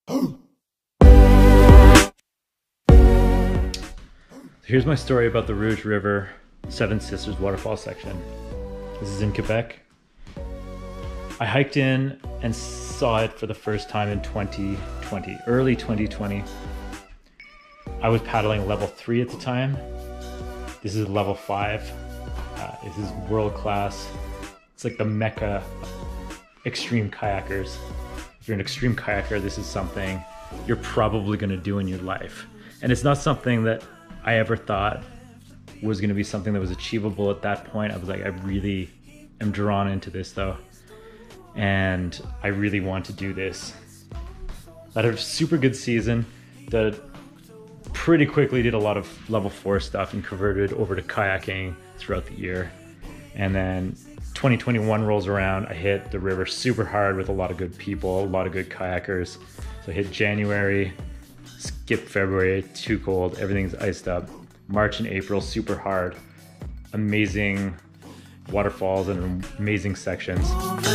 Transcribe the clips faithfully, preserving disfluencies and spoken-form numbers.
Here's my story about the Rouge River Seven Sisters waterfall section. This is in Quebec. I hiked in and saw it for the first time in twenty twenty, early twenty twenty. I was paddling level three at the time. This is level five. Uh, this is world class. It's like the mecca of extreme kayakers. If you're an extreme kayaker, this is something you're probably gonna do in your life. And it's not something that I ever thought was gonna be something that was achievable at that point. I was like, I really am drawn into this though. And I really want to do this. I had a super good season that pretty quickly did a lot of level four stuff and converted over to kayaking throughout the year. And then twenty twenty-one rolls around, I hit the river super hard with a lot of good people, a lot of good kayakers. So I hit January, skipped February, too cold, everything's iced up. March and April, super hard. Amazing waterfalls and amazing sections.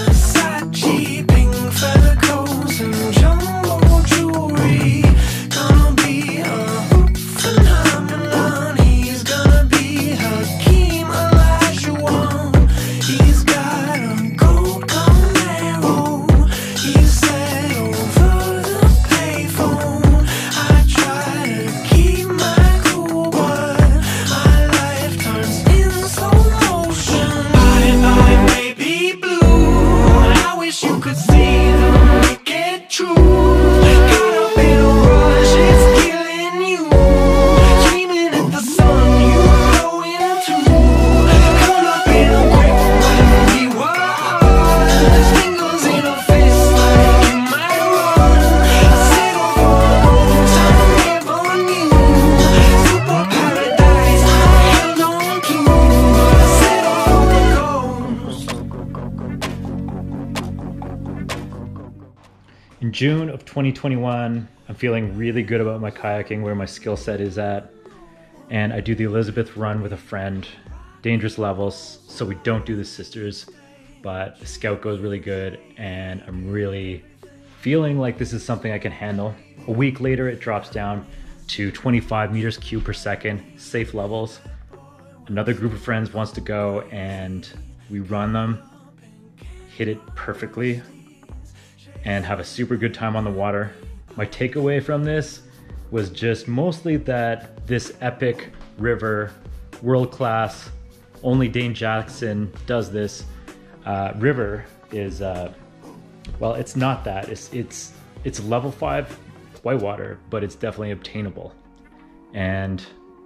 In June of twenty twenty-one, I'm feeling really good about my kayaking, where my skill set is at. And I do the Elizabeth run with a friend, dangerous levels, so we don't do the sisters, but the scout goes really good and I'm really feeling like this is something I can handle. A week later, it drops down to twenty-five meters cubed per second, safe levels. Another group of friends wants to go and we run them, hit it perfectly, and have a super good time on the water. My takeaway from this was just mostly that this epic river, world class, only Dane Jackson does this, uh, river is, uh, well, it's not that. It's, it's, it's level five whitewater, but it's definitely obtainable. And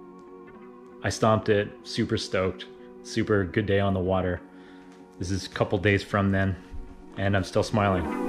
I stomped it, super stoked, super good day on the water. This is a couple days from then, and I'm still smiling.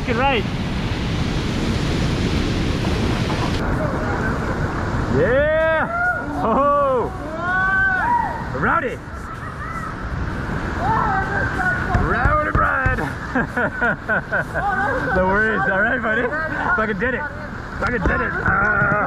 left and right. Yeah! Oh! Rowdy! Rowdy bread! No worries, alright buddy? Fucking did it! Fucking did it! Uh,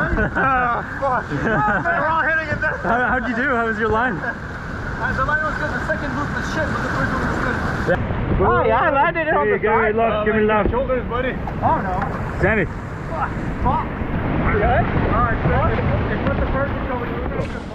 We're all hitting it there. how, how'd you do? How was your line? Uh, the line was good, the second loop was shit, but the first one was good. Oh yeah, I landed it on the side. Love, give me love. Shoulders, buddy. Oh no. Sammy. Fuck. Fuck. You good? Alright, it's what the first one going.